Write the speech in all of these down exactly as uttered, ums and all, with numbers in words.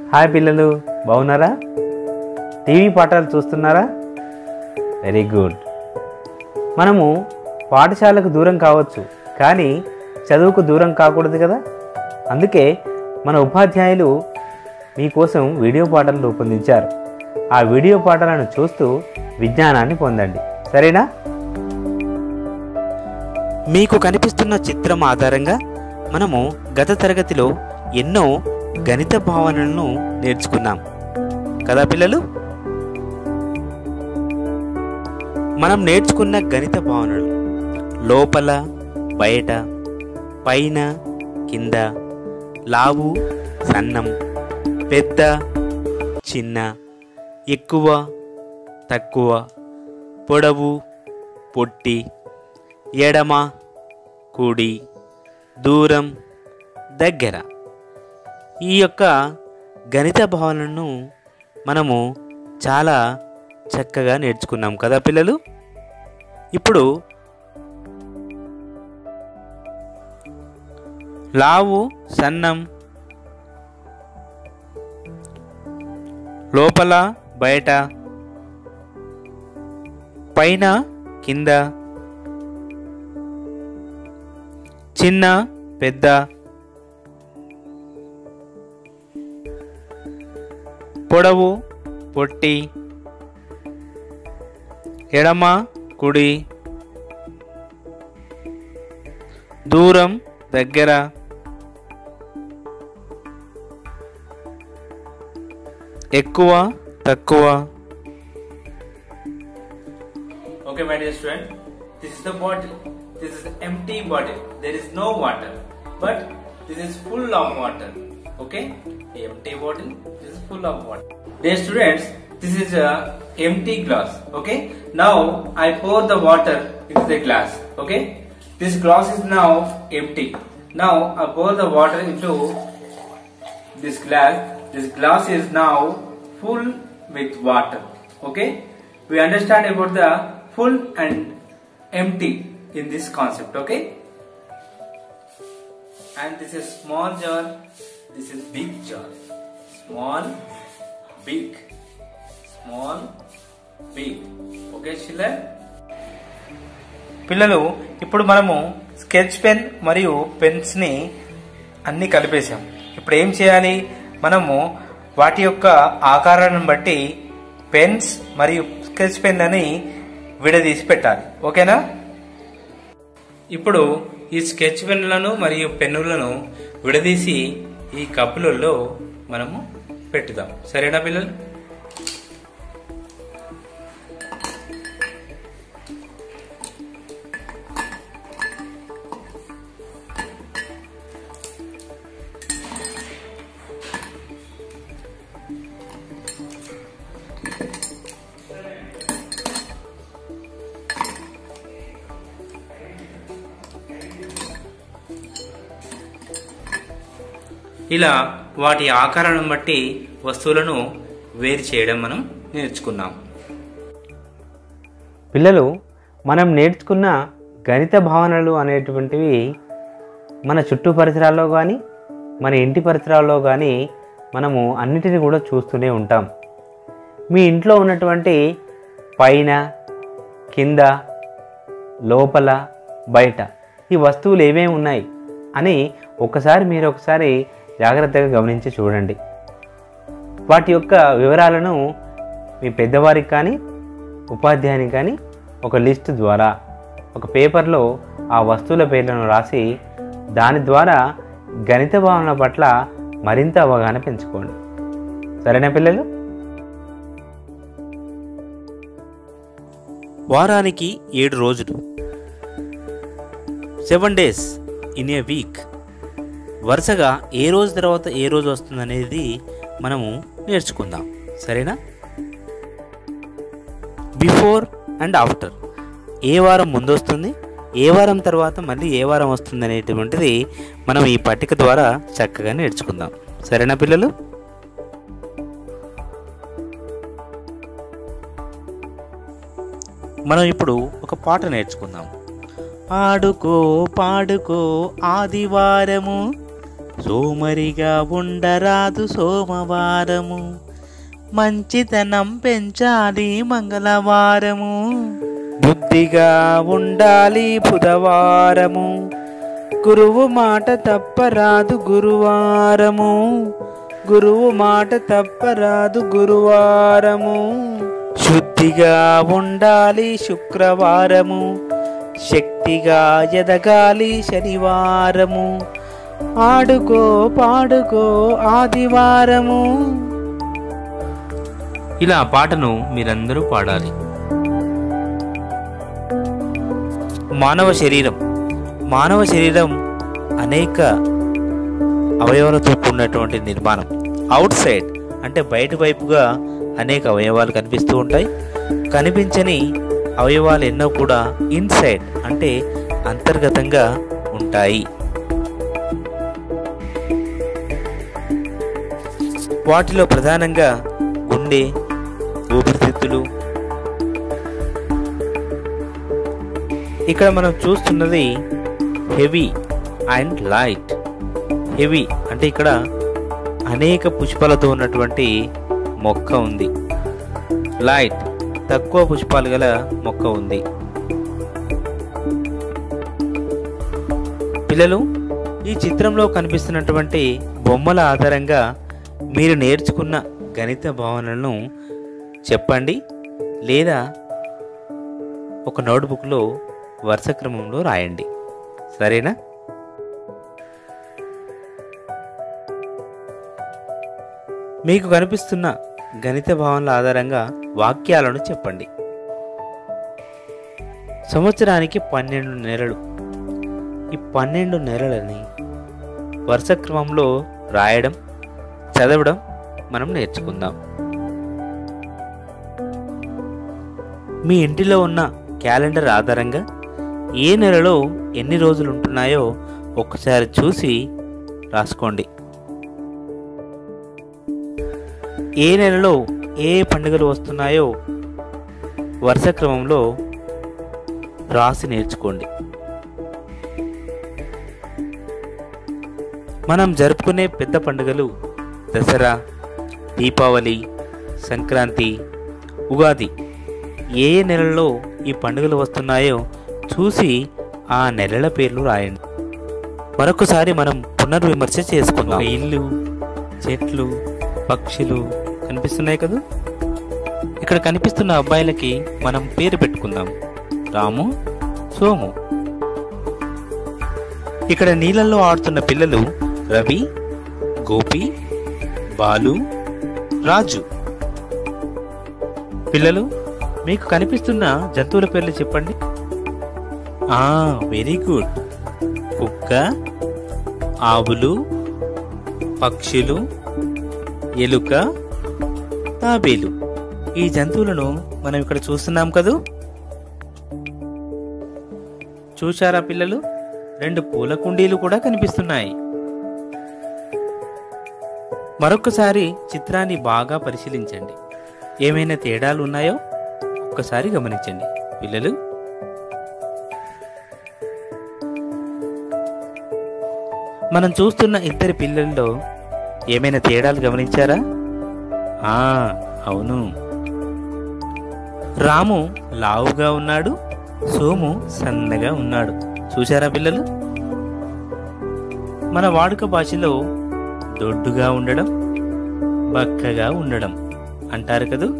Hi పిల్లలు, బాగున్నారా? TV పాఠాలు చూస్తున్నారా? Very good. మనము పాఠశాలకు దూరం కావచ్చు, కానీ చదువుకు దూరం కాకూడదు కదా. అందుకే మన ఉపాధ్యాయులు మీకోసం వీడియో పాఠాలు రూపొందించారు. ఆ వీడియో పాఠాలను చూస్తూ విజ్ఞానాన్ని పొందండి, సరేనా? మీకు కనిపిస్తున్న చిత్రం ఆధారంగా మనము గత తరగతిలో ఎన్నో గణిత భావనలను నేర్చుకున్నాం కదా పిల్లలు. మనం నేర్చుకున్న గణిత భావనలు లోపల, బయట, పైన, కింద, లావు, సన్నం, పెద్ద, చిన్న, ఎక్కువ, తక్కువ, పొడవు, పొట్టి, ఎడమ, కుడి, దూరం, దగ్గర. ఈ యొక్క గణిత భావనలను మనము చాలా చక్కగా నేర్చుకున్నాం కదా పిల్లలు. ఇప్పుడు లావు, సన్నం, లోపల, బయట, పైన, కింద, చిన్న, పెద్ద, పొడవు, పొట్టి, ఎడమ, కుడి, దూరం, దగ్గర, ఎక్కువ, తక్కువ. Okay, my dear student, this is the bottle. This is empty bottle. There is no water, but this is full of water. Okay, empty bottle. This is full of water. Dear students, this is a empty glass. Okay, now I pour the water into the glass. Okay, this glass is now empty. Now I pour the water into this glass. This glass is now full with water. Okay, we understand about the full and empty in this concept. Okay, and this is small jar, this is big jar. Small, big, small, big. Okay children. పిల్లలు, ఇప్పుడు మనము sketch pen మరియు pens ని అన్ని కలిపేసాం. ఇప్పుడు ఏం చేయాలి? మనము వాటి యొక్క ఆకారాన్ని బట్టి పెన్స్ మరియు స్కెచ్ పెన్లని విడదీసి పెట్టాలి. ఓకేనా? ఇప్పుడు ఈ స్కెచ్ పెన్నులను మరియు పెన్నులను విడదీసి ఈ కప్పులలో మనము పెట్టుదాం, సరేనా పిల్లలు? ఇలా వాటి ఆకారాన్ని బట్టి వస్తువులను వేరు చేయడం మనం నేర్చుకున్నాం. పిల్లలు, మనం నేర్చుకున్న గణిత భావనలు అనేటువంటివి మన చుట్టూ పరిసరాల్లో కానీ మన ఇంటి పరిసరాల్లో కానీ మనము అన్నిటిని కూడా చూస్తూనే ఉంటాం. మీ ఇంట్లో ఉన్నటువంటి పైన, కింద, లోపల, బయట ఈ వస్తువులు ఏమేమి ఉన్నాయి అని ఒకసారి మీరు ఒకసారి జాగ్రత్తగా గమనించి చూడండి. వాటి యొక్క వివరాలను మీ పెద్దవారికి కానీ ఉపాధ్యాయునికి కానీ ఒక లిస్ట్ ద్వారా ఒక పేపర్లో ఆ వస్తువుల పేర్లను రాసి దాని ద్వారా గణిత భావన పట్ల మరింత అవగాహన పెంచుకోండి, సరేనా పిల్లలు? వారానికి ఏడు రోజులు, seven days in a week. వరుసగా ఏ రోజు తర్వాత ఏ రోజు వస్తుందనేది మనము నేర్చుకుందాం, సరేనా? బిఫోర్ అండ్ ఆఫ్టర్, ఏ వారం ముందు వస్తుంది, ఏ వారం తర్వాత మళ్ళీ ఏ వారం వస్తుంది అనేటువంటిది మనం ఈ పట్టిక ద్వారా చక్కగా నేర్చుకుందాం, సరేనా పిల్లలు? మనం ఇప్పుడు ఒక పాట నేర్చుకుందాం. ఆడుకో పాడుకో ఆదివారము సోమరిగా ఉండరాదు సోమవారము, మంచితనం పెంచాలి మంగళవారము. బుద్ధిగా ఉండాలి బుధవారము, గురువు మాట తప్పరాదు గురువారము, గురువు మాట తప్పరాదు గురువారము. శుద్ధిగా ఉండాలి శుక్రవారము, శక్తిగా ఎదగాలి శనివారము, ఆడుకో పాడుకో ఆదివారము. ఇలా పాటను మీరందరూ పాడాలి. మానవ శరీరం మానవ శరీరం అనేక అవయవాలతో కూడినటువంటి నిర్మాణం. అవుట్ సైడ్ అంటే బయట వైపుగా అనేక అవయవాలు కనిపిస్తూ ఉంటాయి. కనిపించని అవయవాలు ఎన్నో కూడా ఇన్సైడ్ అంటే అంతర్గతంగా ఉంటాయి. వాటిలో ప్రధానంగా గుండె, ఊపిరితిత్తులు. ఇక్కడ మనం చూస్తున్నది హెవీ అండ్ లైట్. హెవీ అంటే ఇక్కడ అనేక పుష్పాలతో ఉన్నటువంటి మొక్క ఉంది. లైట్ తక్కువ పుష్పాలు గల మొక్క ఉంది. పిల్లలు, ఈ చిత్రంలో కనిపిస్తున్నటువంటి బొమ్మల ఆధారంగా మీరు నేర్చుకున్న గణిత భావనలను చెప్పండి, లేదా ఒక నోట్బుక్లో వరుస క్రమంలో రాయండి. సరేనా? మీకు కనిపిస్తున్న గణిత భావనల ఆధారంగా వాక్యాలను చెప్పండి. సంవత్సరానికి పన్నెండు నెలలు. ఈ పన్నెండు నెలలని వరుస క్రమంలో రాయడం, చదవడం మనం నేర్చుకుందాం. మీ ఇంటిలో ఉన్న క్యాలెండర్ ఆధారంగా ఏ నెలలో ఎన్ని రోజులు ఉంటున్నాయో ఒక్కసారి చూసి రాసుకోండి. ఏ నెలలో ఏ పండుగలు వస్తున్నాయో వరుస క్రమంలో రాసి నేర్చుకోండి. మనం జరుపుకునే పెద్ద పండుగలు దసరా, దీపావళి, సంక్రాంతి, ఉగాది. ఏ నెలలో ఈ పండుగలు వస్తున్నాయో చూసి ఆ నెలల పేర్లు రాయండి. మరొకసారి మనం పునర్విమర్శ చేసుకుందాం. ఇల్లు, చెట్లు, పక్షులు కనిపిస్తున్నాయి కదా. ఇక్కడ కనిపిస్తున్న అబ్బాయిలకి మనం పేరు పెట్టుకుందాం. రాము, సోము. ఇక్కడ నీళ్ళల్లో ఆడుతున్న పిల్లలు రవి, గోపి, బాలు, రాజు. పిల్లలు, మీకు కనిపిస్తున్న జంతువుల పేర్లు చెప్పండి. ఆ వెరీ గుడ్. కుక్క, ఆవులు, పక్షులు, ఎలుక, తాబేలు. ఈ జంతువులను మనం ఇక్కడ చూస్తున్నాం కదూ. చూశారా పిల్లలు? రెండు పూల కుండీలు కూడా కనిపిస్తున్నాయి. మరొకసారి చిత్రాన్ని బాగా పరిశీలించండి. ఏమైనా తేడాలు ఉన్నాయో ఒక్కసారి గమనించండి పిల్లలు. మనం చూస్తున్న ఇద్దరి పిల్లల్లో ఏమైనా తేడాలు గమనించారా? ఆ అవును, రాము లావుగా ఉన్నాడు, సోము సన్నగా ఉన్నాడు. చూశారా పిల్లలు? మన వాడుక భాషలో దొడ్డుగా ఉండడం, బక్కగా ఉండడం అంటారు కదూ.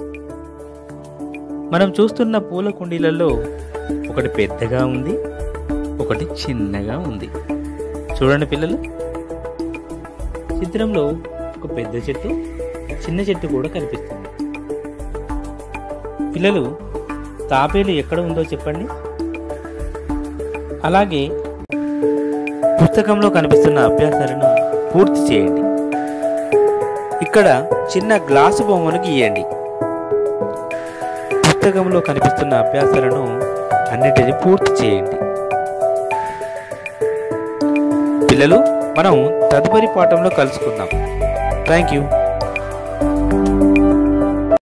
మనం చూస్తున్న పూల కుండీలలో ఒకటి పెద్దగా ఉంది, ఒకటి చిన్నగా ఉంది. చూడండి పిల్లలు, చిత్రంలో ఒక పెద్ద చెట్టు, చిన్న చెట్టు కూడా కనిపిస్తుంది. పిల్లలు, తాబేలు ఎక్కడ ఉందో చెప్పండి. అలాగే పుస్తకంలో కనిపిస్తున్న అభ్యాసాలను పూర్తి చేయండి. ఇక్కడ చిన్న గ్లాసు బొమ్మను గీయండి. పుస్తకంలో కనిపిస్తున్న అభ్యాసాలను అన్నిటిని పూర్తి చేయండి. పిల్లలు, మనం తదుపరి పాఠంలో కలుసుకుందాం. Thank you.